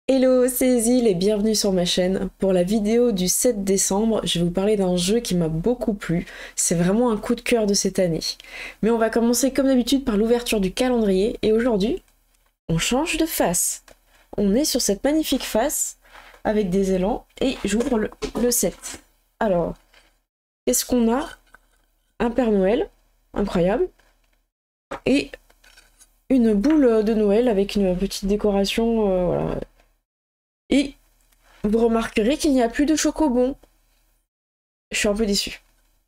Hello, c'est Zil et bienvenue sur ma chaîne. Pour la vidéo du 7 décembre, je vais vous parler d'un jeu qui m'a beaucoup plu. C'est vraiment un coup de cœur de cette année. Mais on va commencer comme d'habitude par l'ouverture du calendrier et aujourd'hui, on change de face. On est sur cette magnifique face avec des élans et j'ouvre le 7. Alors, qu'est-ce qu'on a? Un Père Noël, incroyable, et une boule de Noël avec une petite décoration, voilà. Et vous remarquerez qu'il n'y a plus de chocobon. Je suis un peu déçue.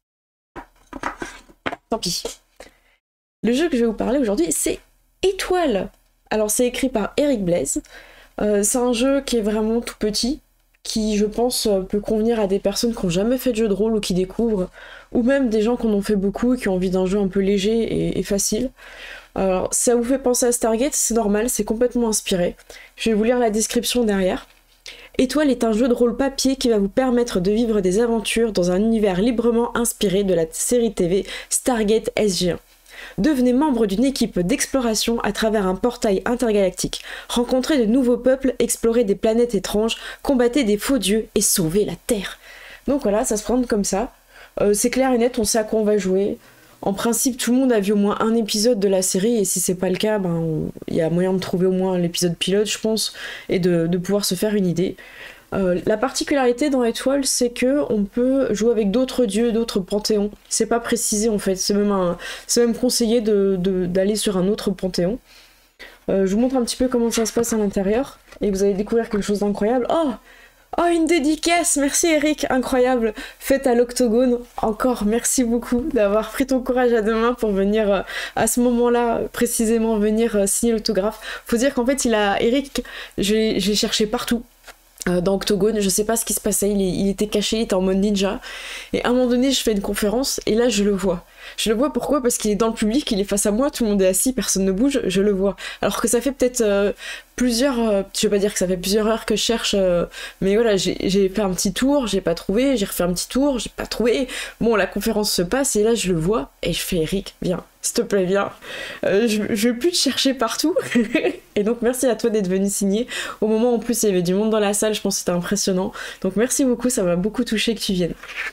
Tant pis. Le jeu que je vais vous parler aujourd'hui, c'est Étoile. Alors c'est écrit par Eric Blaise. C'est un jeu qui est vraiment tout petit, qui je pense peut convenir à des personnes qui n'ont jamais fait de jeu de rôle ou qui découvrent, ou même des gens qui en ont fait beaucoup et qui ont envie d'un jeu un peu léger et facile. Alors ça vous fait penser à Stargate, c'est normal, c'est complètement inspiré. Je vais vous lire la description derrière. Étoile est un jeu de rôle papier qui va vous permettre de vivre des aventures dans un univers librement inspiré de la série TV Stargate SG-1. Devenez membre d'une équipe d'exploration à travers un portail intergalactique. Rencontrez de nouveaux peuples, explorez des planètes étranges, combattez des faux dieux et sauvez la Terre. Donc voilà, ça se présente comme ça. C'est clair et net, on sait à quoi on va jouer. En principe, tout le monde a vu au moins un épisode de la série, et si c'est pas le cas, il y a moyen de trouver au moins l'épisode pilote, je pense, et de pouvoir se faire une idée. La particularité dans Étoile, c'est que on peut jouer avec d'autres dieux, d'autres panthéons. C'est pas précisé en fait, c'est même conseillé d'aller sur un autre panthéon. Je vous montre un petit peu comment ça se passe à l'intérieur, et vous allez découvrir quelque chose d'incroyable. Oh, une dédicace! Merci Eric, incroyable! Faite à l'Octogone, encore merci beaucoup d'avoir pris ton courage à deux mains pour venir à ce moment-là, précisément venir signer l'autographe. Faut dire qu'en fait, Eric, j'ai cherché partout. Dans Octogone, je sais pas ce qui se passait, il était caché, il était en mode ninja, et à un moment donné je fais une conférence, et là je le vois. Je le vois pourquoi? Parce qu'il est dans le public, il est face à moi, tout le monde est assis, personne ne bouge, je le vois. Alors que ça fait peut-être je vais pas dire que ça fait plusieurs heures que je cherche, mais voilà, j'ai fait un petit tour, j'ai pas trouvé, j'ai refait un petit tour, j'ai pas trouvé. Bon, la conférence se passe, et là je le vois, et je fais Eric, viens, s'il te plaît, viens. Je vais plus te chercher partout. Et donc merci à toi d'être venu signer. Au moment où en plus il y avait du monde dans la salle, je pense que c'était impressionnant. Donc merci beaucoup, ça m'a beaucoup touché que tu viennes.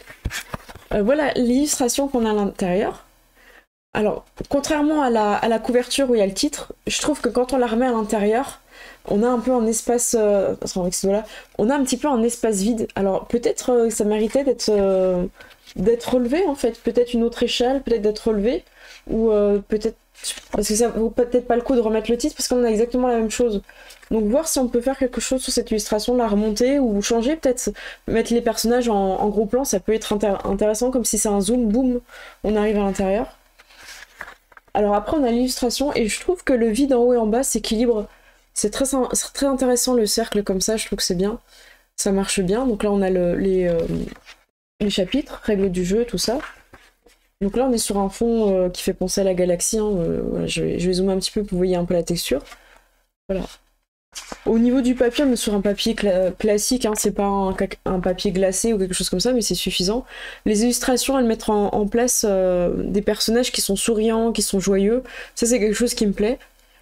Voilà l'illustration qu'on a à l'intérieur. Alors, contrairement à la couverture où il y a le titre, je trouve que quand on la remet à l'intérieur, on a un peu un espace... avec ce doigt-là, on a un petit peu un espace vide. Alors peut-être que ça méritait d'être relevé en fait. Peut-être une autre échelle, peut-être d'être relevé. Ou peut-être... Parce que ça vaut peut-être pas le coup de remettre le titre parce qu'on a exactement la même chose. Donc voir si on peut faire quelque chose sur cette illustration, la remonter ou changer, peut-être mettre les personnages en gros plan, ça peut être intéressant, comme si c'est un zoom, boum, on arrive à l'intérieur. Alors après on a l'illustration et je trouve que le vide en haut et en bas s'équilibre. C'est très intéressant le cercle comme ça, je trouve que c'est bien. Ça marche bien. Donc là on a les chapitres, règles du jeu, tout ça. Donc là on est sur un fond qui fait penser à la galaxie. Hein. Voilà, je vais zoomer un petit peu pour que vous voyez un peu la texture. Voilà. Au niveau du papier, on est sur un papier classique, hein, c'est pas un papier glacé ou quelque chose comme ça, mais c'est suffisant. Les illustrations, elles mettent en place des personnages qui sont souriants, qui sont joyeux. Ça, c'est quelque chose qui me plaît.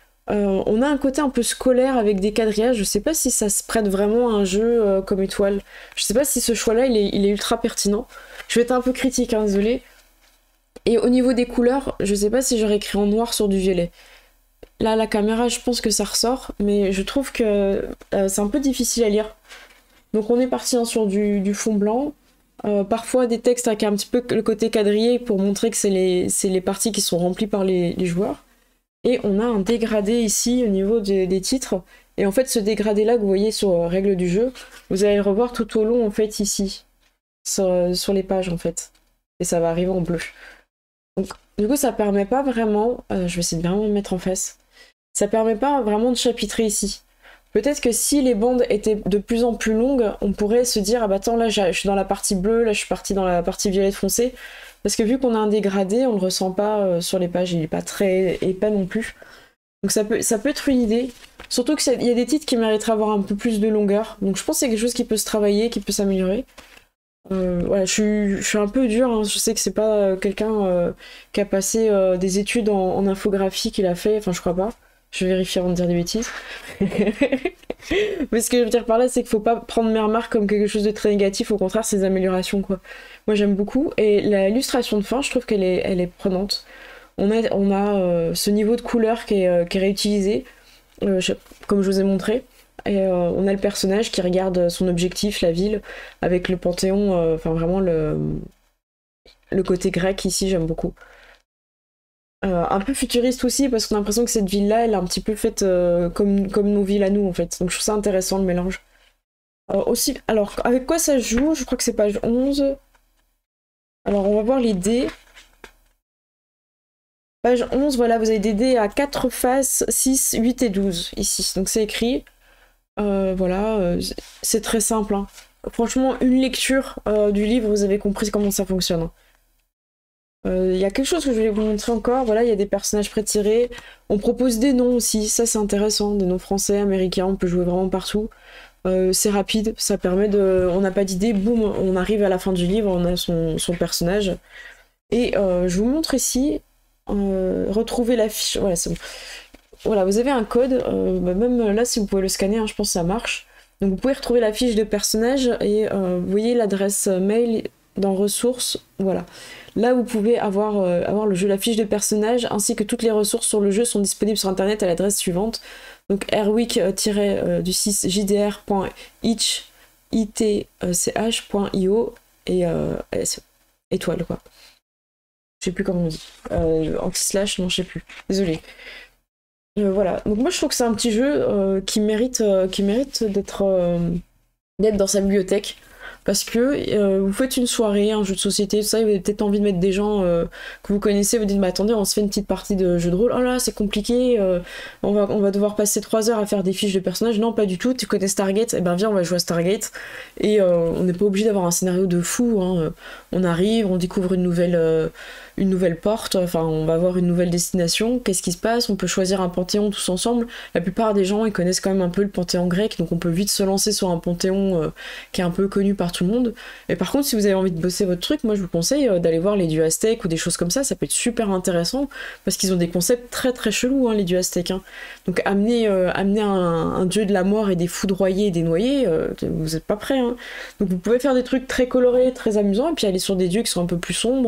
On a un côté un peu scolaire avec des quadrillages. Je sais pas si ça se prête vraiment à un jeu comme Étoile. Je sais pas si ce choix-là, il est ultra pertinent. Je vais être un peu critique, hein, désolé. Et au niveau des couleurs, je sais pas si j'aurais écrit en noir sur du violet. Là, la caméra, je pense que ça ressort, mais je trouve que c'est un peu difficile à lire. Donc on est parti hein, sur du fond blanc. Parfois des textes avec un petit peu le côté quadrillé pour montrer que c'est les parties qui sont remplies par les joueurs. Et on a un dégradé ici au niveau des titres. Et en fait, ce dégradé-là que vous voyez sur règles du jeu, vous allez le revoir tout au long, en fait, ici. Sur les pages, en fait. Et ça va arriver en bleu. Donc, du coup, ça permet pas vraiment... je vais essayer de vraiment me mettre en face. Ça permet pas vraiment de chapitrer ici. Peut-être que si les bandes étaient de plus en plus longues, on pourrait se dire, ah bah attends, là je suis dans la partie bleue, là je suis partie dans la partie violette foncé. Parce que vu qu'on a un dégradé, on le ressent pas sur les pages, il est pas très épais non plus. Donc ça peut être une idée. Surtout qu'il y a des titres qui mériteraient d'avoir un peu plus de longueur. Donc je pense que c'est quelque chose qui peut se travailler, qui peut s'améliorer. Voilà, je suis un peu dure, hein. Je sais que c'est pas quelqu'un qui a passé des études en infographie qu'il a fait, enfin je crois pas. Je vérifie avant de dire des bêtises. Mais ce que je veux dire par là, c'est qu'il faut pas prendre mes remarques comme quelque chose de très négatif, au contraire, c'est des améliorations, quoi. Moi, j'aime beaucoup. Et l'illustration de fin, je trouve elle est prenante. On a ce niveau de couleur qui est réutilisé, comme je vous ai montré. Et on a le personnage qui regarde son objectif, la ville, avec le panthéon, enfin vraiment le côté grec ici, j'aime beaucoup. Un peu futuriste aussi, parce qu'on a l'impression que cette ville-là, elle est un petit peu faite comme nos villes à nous, en fait. Donc je trouve ça intéressant, le mélange. Aussi, alors, avec quoi ça se joue? Je crois que c'est page 11. Alors, on va voir les dés. Page 11, voilà, vous avez des dés à 4 faces, 6, 8 et 12, ici. Donc c'est écrit. Voilà, c'est très simple, hein. Franchement, une lecture du livre, vous avez compris comment ça fonctionne. Il y a quelque chose que je voulais vous montrer encore. Voilà, il y a des personnages prétirés. On propose des noms aussi, ça c'est intéressant. Des noms français, américains, on peut jouer vraiment partout. C'est rapide, ça permet de... On n'a pas d'idée, boum, on arrive à la fin du livre, on a son personnage. Et je vous montre ici, retrouver la fiche... Voilà, c'est bon. Voilà, vous avez un code, même là si vous pouvez le scanner, hein, je pense que ça marche. Donc vous pouvez retrouver la fiche de personnage et vous voyez l'adresse mail dans ressources, voilà. Là vous pouvez avoir le jeu, la fiche de personnage, ainsi que toutes les ressources sur le jeu sont disponibles sur internet à l'adresse suivante. Donc airweek-6jdr.itch.io et étoile quoi. Je sais plus comment on dit. Anti-slash, non je sais plus. Désolée. Voilà, donc moi je trouve que c'est un petit jeu qui mérite d'être dans sa bibliothèque, parce que vous faites une soirée, un jeu de société, tout ça, vous avez peut-être envie de mettre des gens que vous connaissez, vous dites mais attendez, on se fait une petite partie de jeu de rôle, oh là c'est compliqué, on va devoir passer 3 heures à faire des fiches de personnages, non pas du tout, tu connais Stargate, eh ben viens on va jouer à Stargate, et on n'est pas obligé d'avoir un scénario de fou, hein. On arrive, on découvre une nouvelle porte, enfin on va avoir une nouvelle destination, qu'est-ce qui se passe, on peut choisir un panthéon tous ensemble, la plupart des gens ils connaissent quand même un peu le panthéon grec, donc on peut vite se lancer sur un panthéon qui est un peu connu par tout le monde, et par contre si vous avez envie de bosser votre truc, moi je vous conseille d'aller voir les dieux aztèques ou des choses comme ça peut être super intéressant, parce qu'ils ont des concepts très très chelous, hein, les dieux aztèques, hein. Donc amener un dieu de la mort et des foudroyés et des noyés, vous êtes pas prêts, hein. Donc vous pouvez faire des trucs très colorés, très amusants, et puis aller sur des dieux qui sont un peu plus sombres,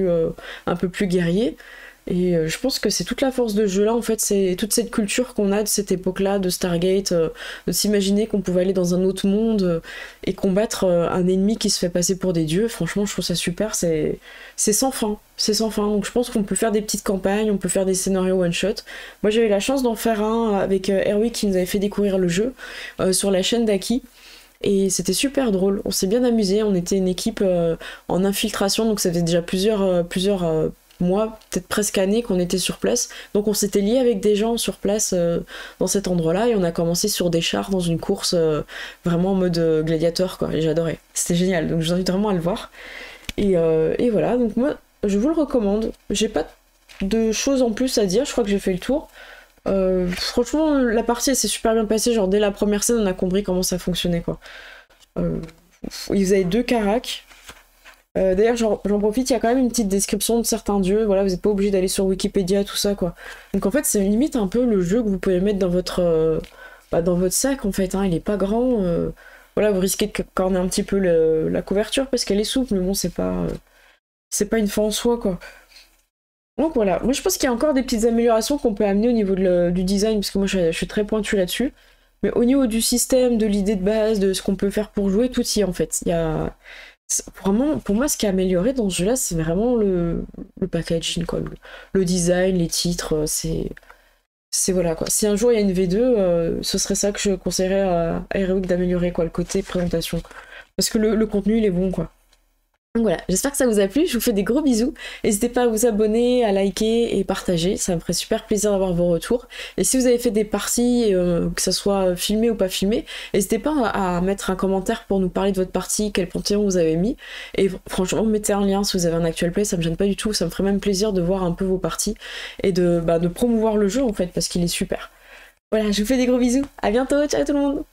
un peu plus guerrier, et je pense que c'est toute la force de ce jeu là en fait, c'est toute cette culture qu'on a de cette époque là de Stargate, de s'imaginer qu'on pouvait aller dans un autre monde et combattre un ennemi qui se fait passer pour des dieux. Franchement je trouve ça super, c'est sans fin, donc je pense qu'on peut faire des petites campagnes, on peut faire des scénarios one shot. Moi j'ai eu la chance d'en faire un avec Airwick qui nous avait fait découvrir le jeu sur la chaîne d'Aki. Et c'était super drôle, on s'est bien amusé, on était une équipe en infiltration, donc ça faisait déjà plusieurs mois, peut-être presque années qu'on était sur place, donc on s'était lié avec des gens sur place dans cet endroit-là, et on a commencé sur des chars dans une course vraiment en mode gladiateur quoi, et j'adorais, c'était génial, donc je vous invite vraiment à le voir. Et voilà, donc moi je vous le recommande, j'ai pas de choses en plus à dire, je crois que j'ai fait le tour. Franchement la partie s'est super bien passée, genre dès la première scène on a compris comment ça fonctionnait quoi. Vous avez 2 caracs, d'ailleurs j'en profite, il y a quand même une petite description de certains dieux, voilà, vous n'êtes pas obligé d'aller sur Wikipédia tout ça quoi. Donc en fait c'est limite un peu le jeu que vous pouvez mettre dans votre sac en fait, hein. Il est pas grand, voilà, vous risquez de corner un petit peu la couverture parce qu'elle est souple, mais bon c'est pas une fin en soi quoi. Donc voilà, moi je pense qu'il y a encore des petites améliorations qu'on peut amener au niveau du design, parce que moi je suis très pointue là-dessus. Mais au niveau du système, de l'idée de base, de ce qu'on peut faire pour jouer, tout y est en fait. Il y a... Vraiment, pour moi, ce qui a amélioré dans ce jeu-là, c'est vraiment le packaging, quoi. Le design, les titres, c'est voilà quoi. Si un jour il y a une V2, ce serait ça que je conseillerais à Airwick d'améliorer, quoi, le côté présentation. Parce que le contenu, il est bon, quoi. Donc voilà, j'espère que ça vous a plu, je vous fais des gros bisous, n'hésitez pas à vous abonner, à liker et partager, ça me ferait super plaisir d'avoir vos retours, et si vous avez fait des parties, que ça soit filmé ou pas filmé, n'hésitez pas à mettre un commentaire pour nous parler de votre partie, quel panthéon vous avez mis, et franchement mettez un lien si vous avez un actual play, ça me gêne pas du tout, ça me ferait même plaisir de voir un peu vos parties, et de promouvoir le jeu en fait, parce qu'il est super. Voilà, je vous fais des gros bisous, à bientôt, ciao tout le monde.